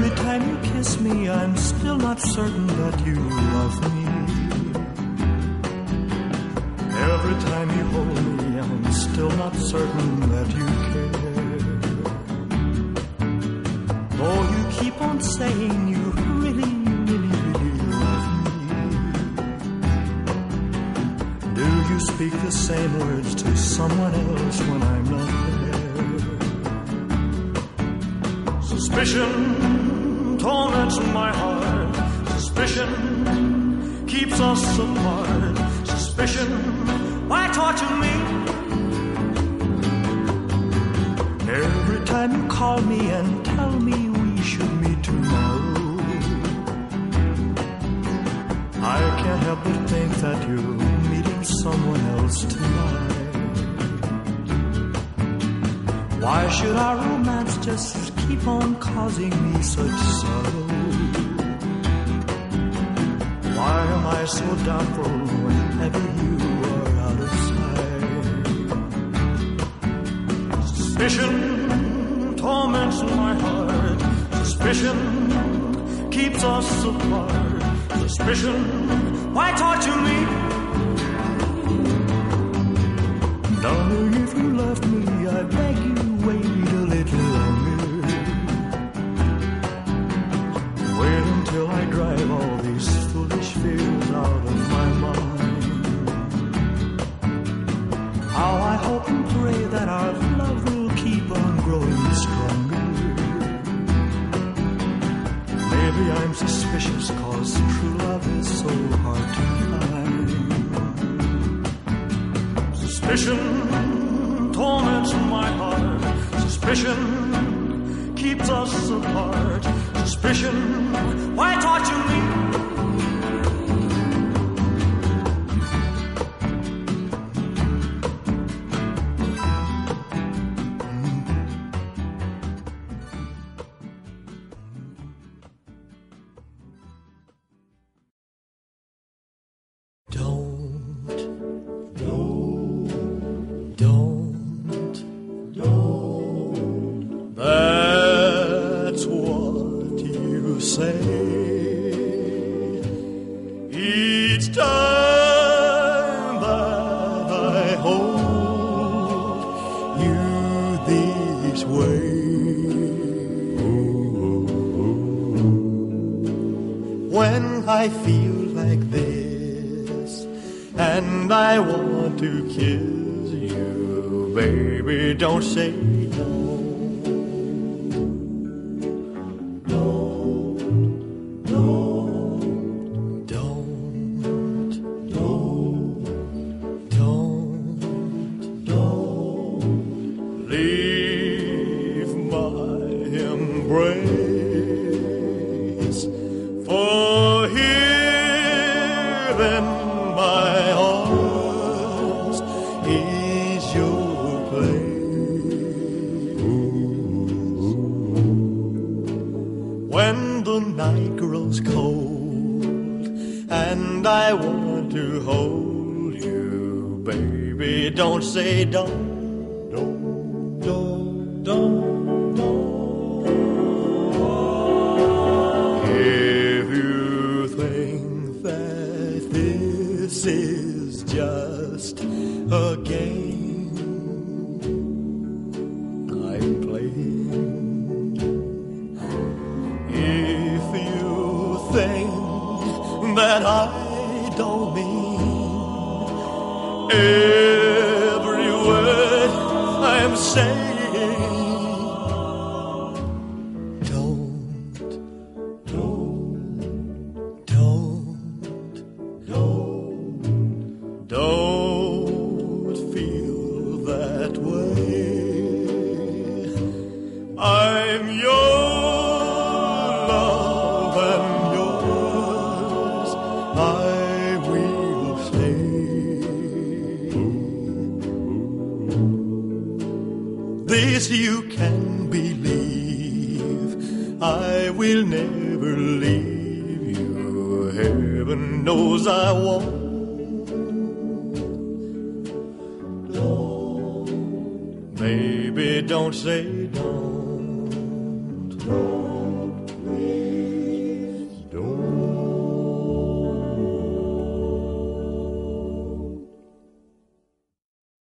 Every time you kiss me, I'm still not certain that you love me. Every time you hold me, I'm still not certain that you care. Though you keep on saying you really, really, really love me. Do you speak the same words to someone else when I'm not there? Suspicion torments my heart. Suspicion keeps us apart. Suspicion, why torture me? Every time you call me and tell me we should meet tomorrow, I can't help but think that you're meeting someone else tonight. Why should our romance just keep on causing me such sorrow? Why am I so doubtful whenever you are out of sight? Suspicion torments my heart. Suspicion keeps us apart. Suspicion, why torture me? Darling, if you love me, I beg you, wait a little longer. Wait until I drive all these foolish fears out of my mind. How I hope and pray that our love will keep on growing stronger. Maybe I'm suspicious 'cause true love is so hard to find. Suspicion torments my heart. Suspicion keeps us apart. Suspicion, why torture me? That's what you say each time that I hold you this way. When I feel like this and I want to kiss you, baby, don't say no. Leave my embrace, for here in my arms is your place. When the night grows cold and I want to hold you, baby, don't say don't. If you think that this is just a game I'm playing, if you think that I don't mean every word I'm saying, don't feel that way. I'm your love and yours I will stay. This you can believe, I will never leave you. Heaven knows I won't. Baby, don't say don't.